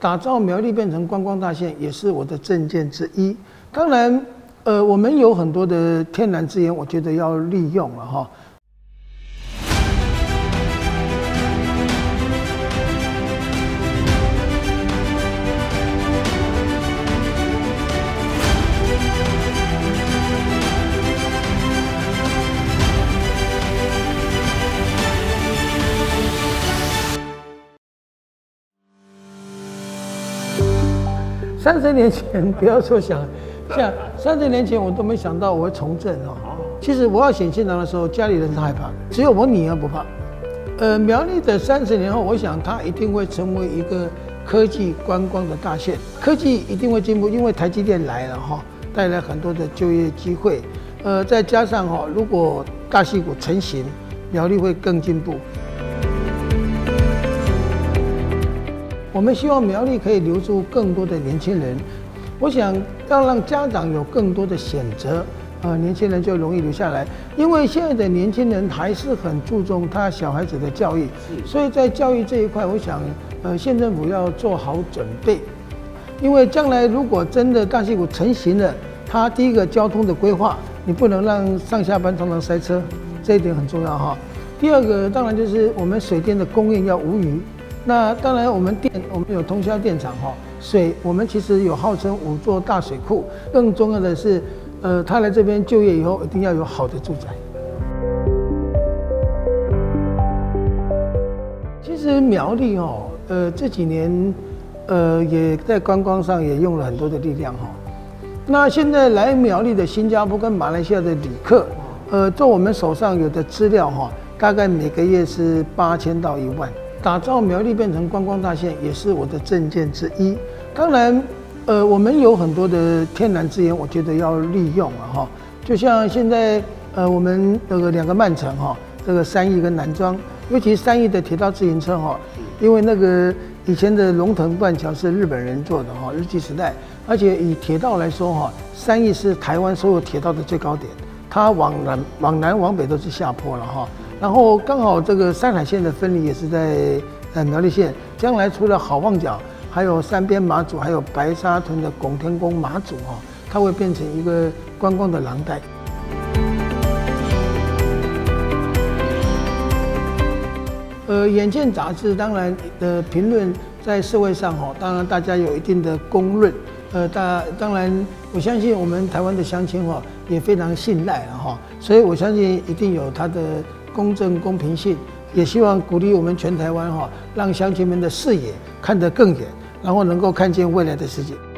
打造苗栗变成观光大县，也是我的政见之一。当然，我们有很多的天然资源，我觉得要利用了哈。30年前，不要说想，像30年前我都没想到我会从政哦。其实我要选县长的时候，家里人是害怕的，只有我女儿不怕。苗栗的30年后，我想它一定会成为一个科技观光的大县，科技一定会进步，因为台积电来了哈，带来很多的就业机会。再加上哈，如果大溪谷成型，苗栗会更进步。我们希望苗栗可以留住更多的年轻人，我想要让家长有更多的选择，年轻人就容易留下来。因为现在的年轻人还是很注重他小孩子的教育，所以在教育这一块，我想，县政府要做好准备。因为将来如果真的大溪谷成型了，它第一个交通的规划，你不能让上下班常常塞车，这一点很重要哈。第二个当然就是我们水电的供应要无虞。那当然，我们有通宵电厂哈，水我们其实有号称5座大水库。更重要的是，他来这边就业以后，一定要有好的住宅。其实苗栗哦，这几年，也在观光上也用了很多的力量哈。那现在来苗栗的新加坡跟马来西亚的旅客，就我们手上有的资料哈，大概每个月是8000到1万。打造苗栗变成观光大县，也是我的政见之一。当然，我们有很多的天然资源，我觉得要利用了哈。就像现在，我们这个2个慢城哈，这个三义跟南庄，尤其三义的铁道自行车哈，因为那个以前的龙腾断桥是日本人做的哈，日据时代，而且以铁道来说哈，三义是台湾所有铁道的最高点，它往南往北都是下坡了哈。然后刚好这个山海线的分离也是在苗栗县，将来除了好望角，还有三边马祖，还有白沙屯的拱天宫马祖哈，它会变成一个观光的廊带。眼见杂志当然的评论在社会上哈，当然大家有一定的公论，当然我相信我们台湾的乡亲哈也非常信赖了哈，所以我相信一定有它的公正公平性，也希望鼓励我们全台湾哈，让乡亲们的视野看得更远，然后能够看见未来的世界。